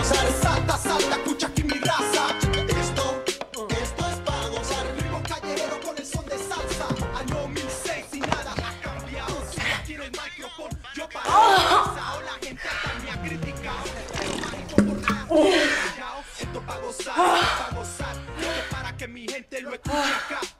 gozar. Salta, salta, escucha aquí mi raza. Esto es para gozar. Ritmo callejero con el son de salsa. Año 2006 y nada ha cambiado. Si aquí en el micrófono yo para la gente hasta me ha criticado. Pero mágico por nada. Esto para gozar, para gozar. Esto para que mi gente lo escuche acá.